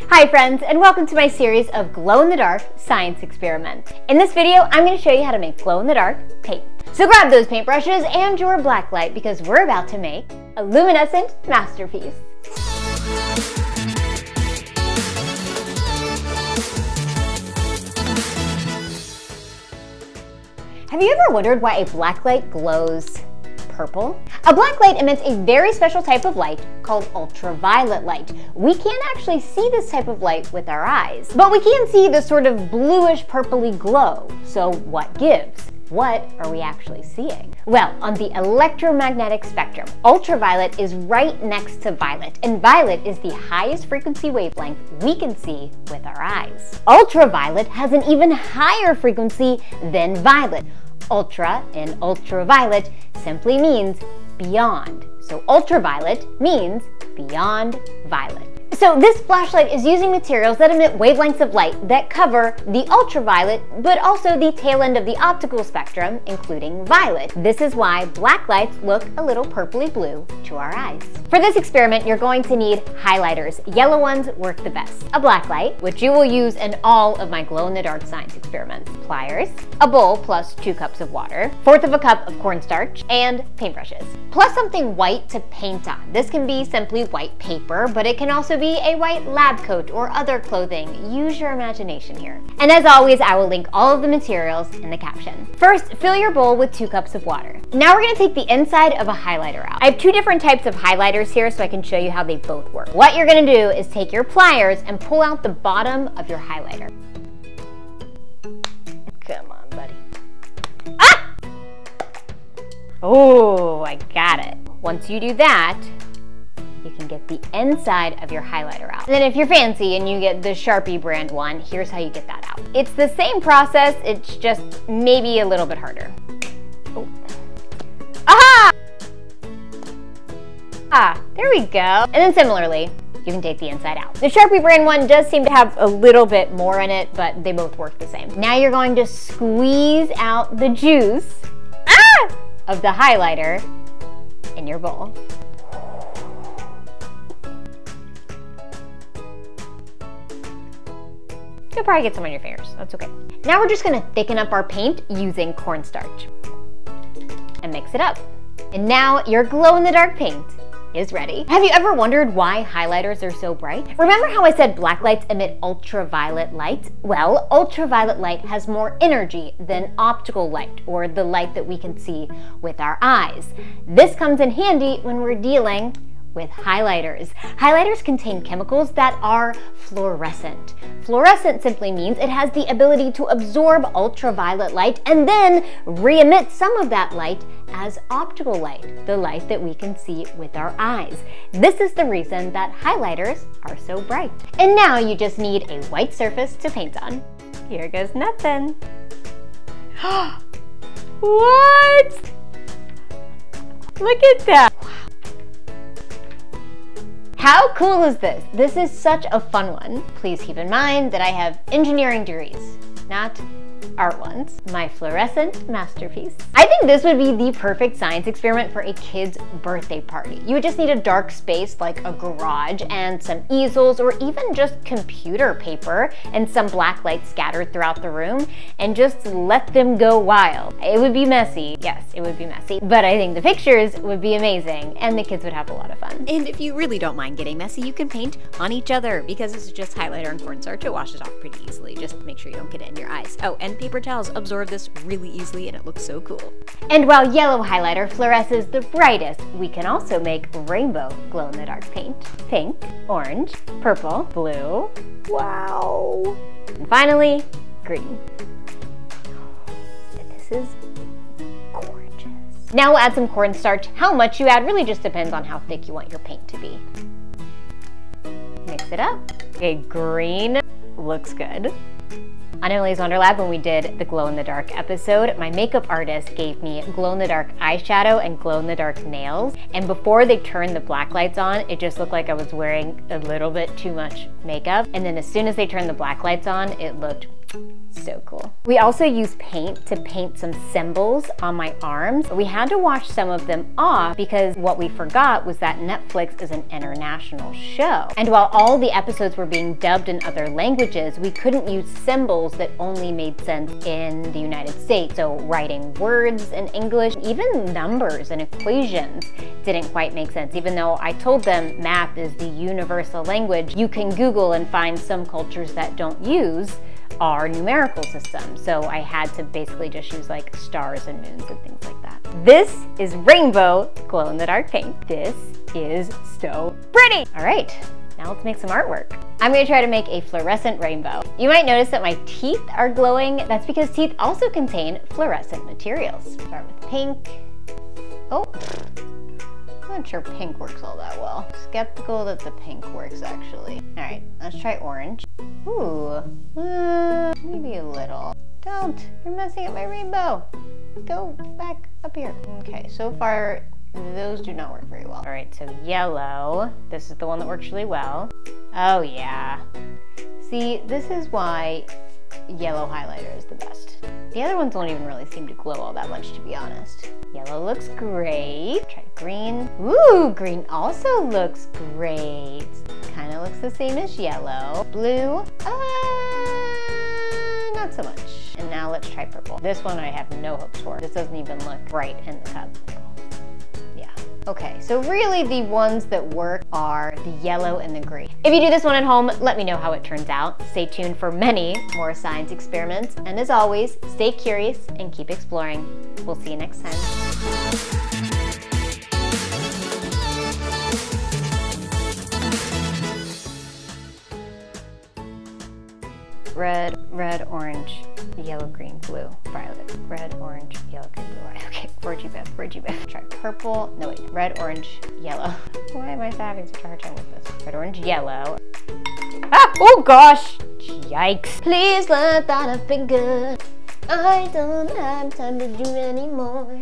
Hi friends, and welcome to my series of glow-in-the-dark science experiments. In this video, I'm going to show you how to make glow-in-the-dark paint. So grab those paintbrushes and your black light because we're about to make a luminescent masterpiece. Have you ever wondered why a black light glows purple? A black light emits a very special type of light called ultraviolet light. We can't actually see this type of light with our eyes, but we can see this sort of bluish purpley glow. So what gives? What are we actually seeing? Well, on the electromagnetic spectrum, ultraviolet is right next to violet, and violet is the highest frequency wavelength we can see with our eyes. Ultraviolet has an even higher frequency than violet. Ultra in ultraviolet simply means beyond. So ultraviolet means beyond violet. So this flashlight is using materials that emit wavelengths of light that cover the ultraviolet, but also the tail end of the optical spectrum, including violet. This is why black lights look a little purpley blue to our eyes. For this experiment, you're going to need highlighters. Yellow ones work the best. A black light, which you will use in all of my glow-in-the-dark science experiments. Pliers, a bowl plus 2 cups of water, 1/4 of a cup of cornstarch, and paintbrushes. Plus something white to paint on. This can be simply white paper, but it can also be a white lab coat or other clothing. Use your imagination here. And as always, I will link all of the materials in the caption. First, fill your bowl with 2 cups of water. Now we're going to take the inside of a highlighter out. I have 2 different types of highlighters here so I can show you how they both work. What you're going to do is take your pliers and pull out the bottom of your highlighter. Come on, buddy. Ah! Oh, I got it. Once you do that, you can get the inside of your highlighter out. And then if you're fancy and you get the Sharpie brand one, here's how you get that out. It's the same process, it's just maybe a little bit harder. Oh. Aha! Ah, there we go. And then similarly, you can take the inside out. The Sharpie brand one does seem to have a little bit more in it, but they both work the same. Now you're going to squeeze out the juice of the highlighter in your bowl. You'll probably get some on your fingers, that's okay. Now we're just gonna thicken up our paint using cornstarch and mix it up. And now your glow-in-the-dark paint is ready. Have you ever wondered why highlighters are so bright? Remember how I said black lights emit ultraviolet light? Well, ultraviolet light has more energy than optical light, or the light that we can see with our eyes. This comes in handy when we're dealing with highlighters. Highlighters contain chemicals that are fluorescent. Fluorescent simply means it has the ability to absorb ultraviolet light and then re-emit some of that light as optical light, the light that we can see with our eyes. This is the reason that highlighters are so bright. And now you just need a white surface to paint on. Here goes nothing. What? Look at that. How cool is this? This is such a fun one. Please keep in mind that I have engineering degrees, not art ones. My fluorescent masterpiece. I think this would be the perfect science experiment for a kid's birthday party. You would just need a dark space like a garage and some easels or even just computer paper and some black light scattered throughout the room and just let them go wild. It would be messy. Yes, it would be messy, but I think the pictures would be amazing and the kids would have a lot of fun. And if you really don't mind getting messy, you can paint on each other because this is just highlighter and cornstarch. It washes off pretty easily. Just make sure you don't get it in your eyes. Oh, and paper towels absorb this really easily and it looks so cool. And while yellow highlighter fluoresces the brightest, we can also make rainbow glow-in-the-dark paint. Pink, orange, purple, blue, wow. And finally, green. This is gorgeous. Now we'll add some cornstarch. How much you add really just depends on how thick you want your paint to be. Mix it up. Okay, green looks good. On Emily's Wonder Lab, when we did the glow-in-the-dark episode, my makeup artist gave me glow-in-the-dark eyeshadow and glow-in-the-dark nails. And before they turned the black lights on, it just looked like I was wearing a little bit too much makeup. And then as soon as they turned the black lights on, it looked So cool. We also used paint to paint some symbols on my arms. We had to wash some of them off because what we forgot was that Netflix is an international show. And while all the episodes were being dubbed in other languages, we couldn't use symbols that only made sense in the United States. So writing words in English, even numbers and equations didn't quite make sense. Even though I told them math is the universal language, you can Google and find some cultures that don't use our numerical system. So I had to basically just use like stars and moons and things like that. This is rainbow glow-in-the-dark paint. This is so pretty. All right, now let's make some artwork. I'm gonna try to make a fluorescent rainbow. You might notice that my teeth are glowing. That's because teeth also contain fluorescent materials. Start with pink. Oh, I'm not sure pink works all that well. Skeptical that the pink works actually. All right, let's try orange. Ooh, maybe a little. Don't, you're messing up my rainbow. Go back up here. Okay, so far those do not work very well. All right, so yellow. This is the one that works really well. Oh yeah. See, this is why yellow highlighter is the best. The other ones don't even really seem to glow all that much, to be honest. Yellow looks great. Try green. Ooh, green also looks great. Kind of looks the same as yellow. Blue, not so much. And now let's try purple. This one I have no hopes for. This doesn't even look bright in the cup. Okay, so really the ones that work are the yellow and the green. If you do this one at home, let me know how it turns out. Stay tuned for many more science experiments. And as always, stay curious and keep exploring. We'll see you next time. Red, orange, yellow, green, blue, violet. Red, orange, yellow, green, blue. Okay, where'd you go? Try purple. No, wait. Red, orange, yellow. Why am I having such a hard time with this? Red, orange, yellow. Ah! Oh gosh! Yikes. Please let that have been good. I don't have time to do anymore.